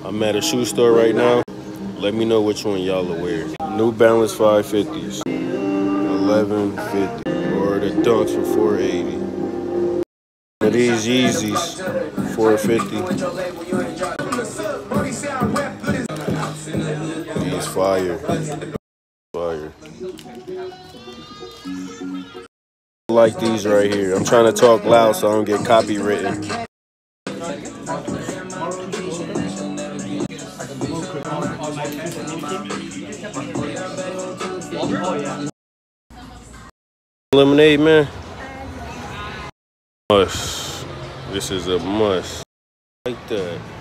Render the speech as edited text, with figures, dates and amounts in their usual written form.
I'm at a shoe store right now. Let me know which one y'all will wear. New Balance 550s, 1150, or the Dunks for 480. These Yeezys, 450. These fire. Fire. I like these right here. I'm trying to talk loud so I don't get copywritten. Lemonade, man. Must. This is a must. Like that.